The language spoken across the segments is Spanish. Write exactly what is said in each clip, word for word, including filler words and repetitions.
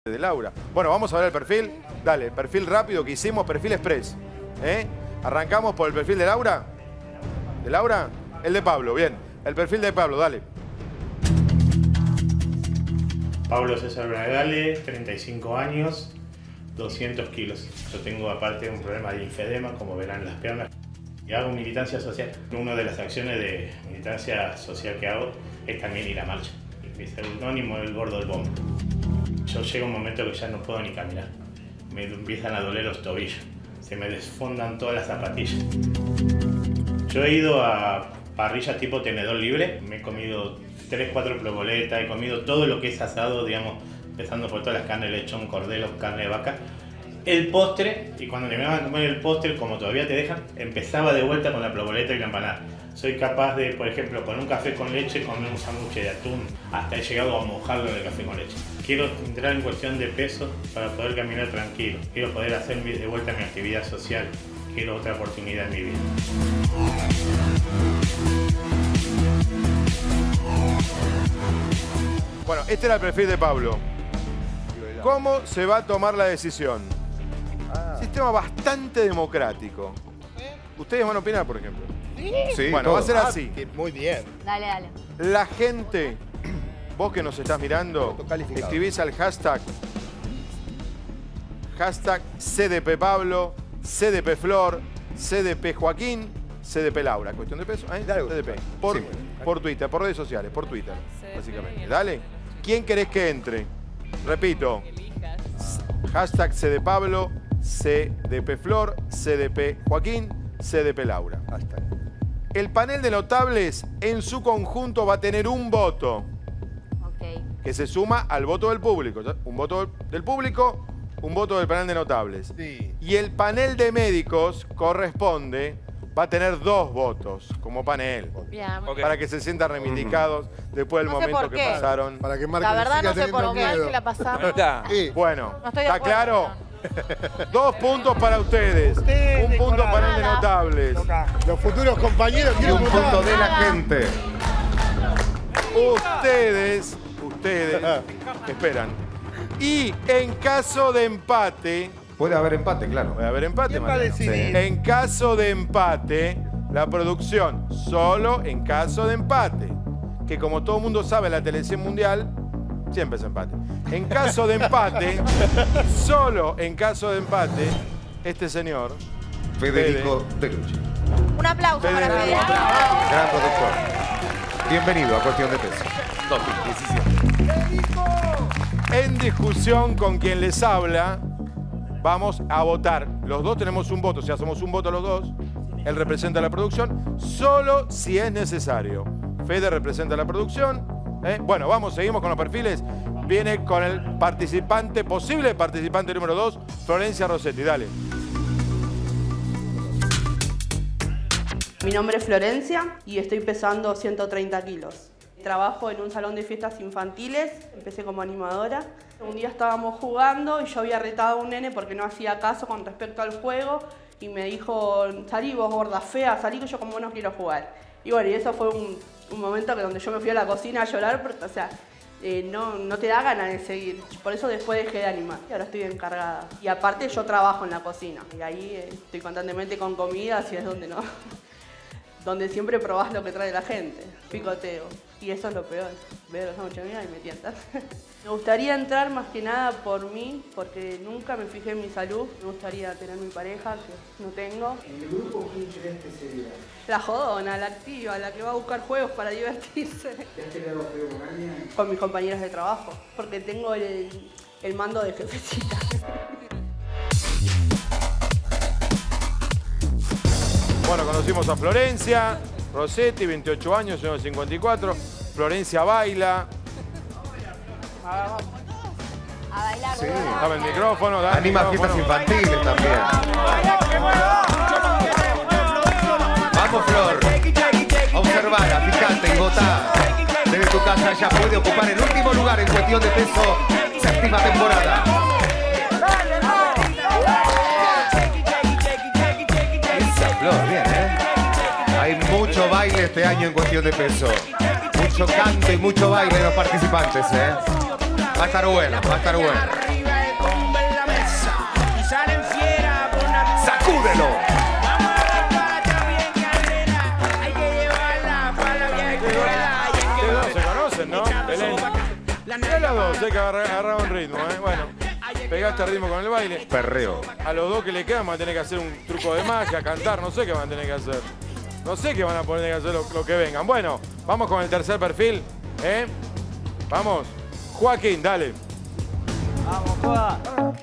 de Laura. Bueno, vamos a ver el perfil. Dale, perfil rápido que hicimos, perfil express. ¿Eh? Arrancamos por el perfil de Laura. ¿De Laura? El de Pablo, bien. El perfil de Pablo, dale. Pablo César Bradale, treinta y cinco años, doscientos kilos. Yo tengo aparte un problema de linfedema, como verán en las piernas. Y hago militancia social. Una de las acciones de militancia social que hago es también ir a marcha. Mi seudónimo es el Gordo del Bombo. Yo llego a un momento que ya no puedo ni caminar. Me empiezan a doler los tobillos. Se me desfondan todas las zapatillas. Yo he ido a parrillas tipo tenedor libre. Me he comido tres, cuatro proboletas. He comido todo lo que es asado, digamos, empezando por todas las carnes de lechón, cordero, carne de vaca. El postre, y cuando terminaba de comer el postre, como todavía te dejan, empezaba de vuelta con la proboleta y la empanada. Soy capaz de, por ejemplo, con un café con leche, comer un sándwich de atún. Hasta he llegado a mojarlo en el café con leche. Quiero entrar en cuestión de peso para poder caminar tranquilo. Quiero poder hacer de vuelta mi actividad social. Quiero otra oportunidad en mi vida. Bueno, este era el perfil de Pablo. ¿Cómo se va a tomar la decisión? Ah. Sistema bastante democrático. ¿Ustedes van a opinar, por ejemplo? Sí. Sí, bueno, todo va a ser así. Ah, muy bien. Dale, dale. La gente, vos que nos estás mirando, escribís al hashtag hashtag C D P Pablo, C D P Flor, C D P Joaquín, C D P Laura. Cuestión de peso, ¿eh? Dale, C D P. Por, sí. por Twitter, por redes sociales, por Twitter, básicamente. Dale. ¿Quién querés que entre? Repito. Hashtag C D Pablo, C D P Flor, C D P Joaquín, C D P Laura. Hashtag. El panel de notables en su conjunto va a tener un voto. Okay. Que se suma al voto del público. Un voto del público, un voto del panel de notables. Sí. Y el panel de médicos corresponde, va a tener dos votos como panel. Bien. Okay. Para que se sientan reivindicados uh-huh. después del no momento que pasaron. Para que la verdad no sé por qué que la pasamos. Sí. Bueno, no estoy de ¿está acuerdo, claro? No. Dos puntos para ustedes. ustedes un punto para el de notables. Los futuros compañeros y un punto de la gente. Ustedes, ustedes, esperan. Y en caso de empate... Puede haber empate, claro. Puede haber empate, ¿Quién va a decidir? En caso de empate, la producción, solo en caso de empate. Que como todo el mundo sabe, la televisión mundial siempre es empate. En caso de empate, solo en caso de empate, este señor... Federico Delucci. Un aplauso Fede, para Fede. Gran productor. Bienvenido a Cuestión de Peso. dos mil diecisiete. En discusión con quien les habla, vamos a votar. Los dos tenemos un voto, o sea, somos un voto los dos. Él representa la producción, solo si es necesario. Fede representa la producción. ¿eh? Bueno, vamos, seguimos con los perfiles. Viene con el participante, posible participante número dos, Florencia Rossetti. Dale. Mi nombre es Florencia y estoy pesando ciento treinta kilos. Trabajo en un salón de fiestas infantiles, empecé como animadora. Un día estábamos jugando y yo había retado a un nene porque no hacía caso con respecto al juego y me dijo, salí vos gorda fea, salí que yo como no quiero jugar. Y bueno, y eso fue un, un momento que donde yo me fui a la cocina a llorar, porque, o sea, eh, no, no te da ganas de seguir. Por eso después dejé de animar y ahora estoy encargada. Y aparte yo trabajo en la cocina y ahí eh, estoy constantemente con comidas y es donde no... donde siempre probás lo que trae la gente, picoteo. Y eso es lo peor, veo los sándwiches míos y me tientan. Me gustaría entrar más que nada por mí, porque nunca me fijé en mi salud. Me gustaría tener mi pareja, que no tengo. ¿En el grupo quién crees que sería? La jodona, la activa, la que va a buscar juegos para divertirse. ¿Te has peleado feo con alguien? Con mis compañeros de trabajo, porque tengo el, el mando de jefecita. Bueno, conocimos a Florencia Rossetti, veintiocho años, uno cincuenta y cuatro. Florencia baila. A bailar. Sí. Dame el micrófono. Dame Anima el fiestas micrófono. infantiles también. Vamos, Flor. Observala, fijate y votá. Desde tu casa ya puede ocupar el último lugar en Cuestión de Peso, séptima temporada. Esa Flor, bien, ¿eh? Hay mucho baile este año en Cuestión de Peso. Mucho canto y mucho baile de los participantes, ¿eh? Va a estar bueno, va a estar bueno. sé que agarra- agarraron ritmo, ¿eh? Bueno, pegaste ritmo con el baile. Perreo. A los dos que le quedan van a tener que hacer un truco de magia, cantar, no sé qué van a tener que hacer. No sé qué van a tener que hacer lo, lo que vengan. Bueno, vamos con el tercer perfil, ¿eh? Vamos. Joaquín, dale. Vamos, Juan.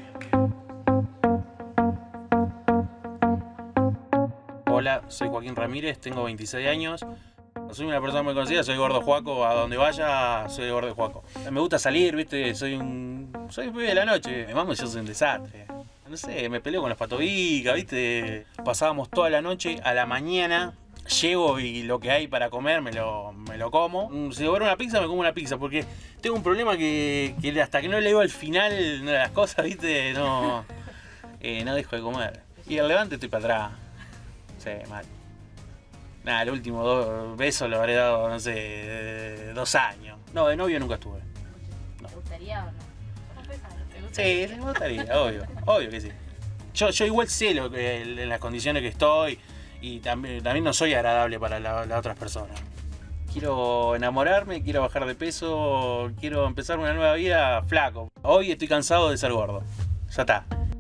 Hola, soy Joaquín Ramírez, tengo veintiséis años. Soy una persona muy conocida, soy gordo Juaco, a donde vaya soy gordo Juaco. Me gusta salir, viste, soy un... soy pibe de la noche, vamos, yo soy un desastre. No sé, me peleo con los patobicas, viste. Pasábamos toda la noche, a la mañana llego y lo que hay para comer me lo, me lo como. Si me una pizza, me como una pizza, porque tengo un problema que, que hasta que no le digo al final de las cosas, viste, no, eh, no dejo de comer. Y el levante estoy para atrás. Sí, mal. Nada, el último dos besos lo habré dado, no sé, de dos años. No, de novio nunca estuve. No. ¿Te gustaría o no? Sí, me gustaría, obvio, obvio que sí. Yo, yo igual sé lo que, en las condiciones que estoy y también, también no soy agradable para las la otras personas. Quiero enamorarme, quiero bajar de peso, quiero empezar una nueva vida flaco. Hoy estoy cansado de ser gordo. Ya está.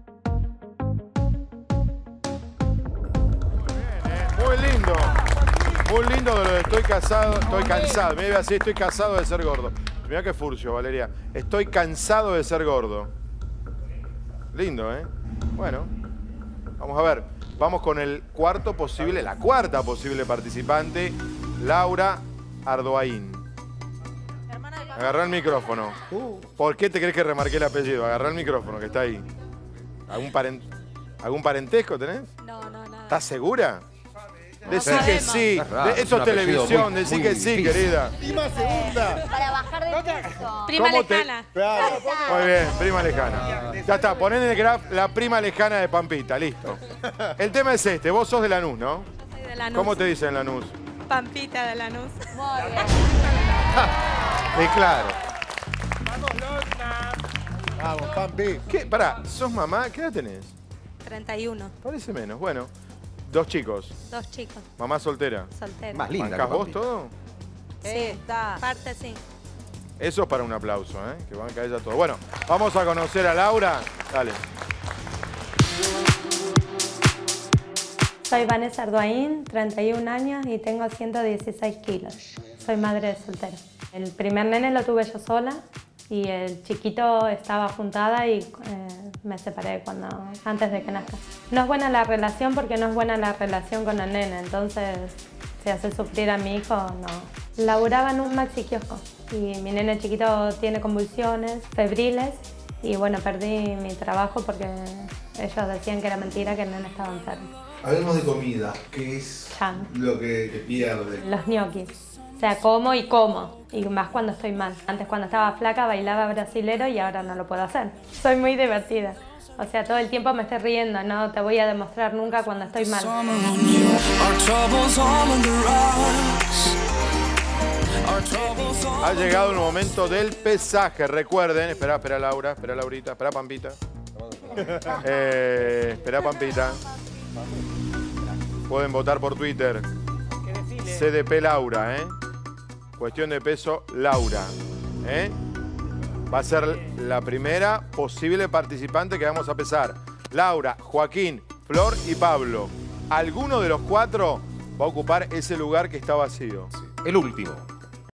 Muy lindo. Muy lindo de lo de estoy casado, estoy cansado. Me debe así, estoy cansado de ser gordo. Mirá qué furcio, Valeria. Estoy cansado de ser gordo. Lindo, ¿eh? Bueno, vamos a ver. Vamos con el cuarto posible, la cuarta posible participante, Laura Ardoaín. Agarrá el micrófono. ¿Por qué te crees que remarqué el apellido? Agarrá el micrófono, que está ahí. ¿Algún, parent... ¿Algún parentesco tenés? No, no, nada. ¿Estás segura? Decí No que sabemos. sí. Es raro, De- es Esto un es apellido televisión. muy- Decí muy que sí, difícil. querida. Prima segunda. Para bajar de peso. Prima ¿Cómo te- lejana. Claro. Muy bien, prima lejana. Ya está, ponen en el graph la prima lejana de Pampita, listo. El tema es este, vos sos de Lanús, ¿no? Soy de Lanús. ¿Cómo te dicen Lanús? Pampita de Lanús. Muy bien. Y claro. Vamos, Pampi. ¿Qué? Pará, ¿sos mamá? ¿Qué edad tenés? treinta y uno. Parece menos. Bueno, dos chicos. Dos chicos. Mamá soltera. Solteros. Más linda. ¿Bancás que vos Pampita. todo? Sí. Parte sí. Eso es para un aplauso, ¿eh? Que banca ella todo. Bueno, vamos a conocer a Laura. Dale. Soy Vanessa Ardoaín, treinta y un años y tengo ciento dieciséis kilos. Soy madre de soltero. El primer nene lo tuve yo sola y el chiquito estaba juntada y eh, me separé cuando, antes de que nazca. No es buena la relación porque no es buena la relación con el nene, entonces si hace sufrir a mi hijo, no. Laburaba en un maxi kiosco y mi nene chiquito tiene convulsiones febriles y bueno, perdí mi trabajo porque ellos decían que era mentira, que el nene estaba enfermo. Hablemos de comida, ¿qué es Chan. lo que te pierde? Los ñoquis. O sea, como y como. Y más cuando estoy mal. Antes cuando estaba flaca bailaba brasilero y ahora no lo puedo hacer. Soy muy divertida. O sea, todo el tiempo me estoy riendo. No te voy a demostrar nunca cuando estoy mal. Ha llegado el momento del pesaje. Recuerden, espera, espera Laura, espera Laurita, espera Pampita. Eh, espera Pampita. Pueden votar por Twitter. C D P Laura, ¿eh? Cuestión de peso, Laura. ¿eh? Va a ser la primera posible participante que vamos a pesar. Laura, Joaquín, Flor y Pablo. Alguno de los cuatro va a ocupar ese lugar que está vacío. El último.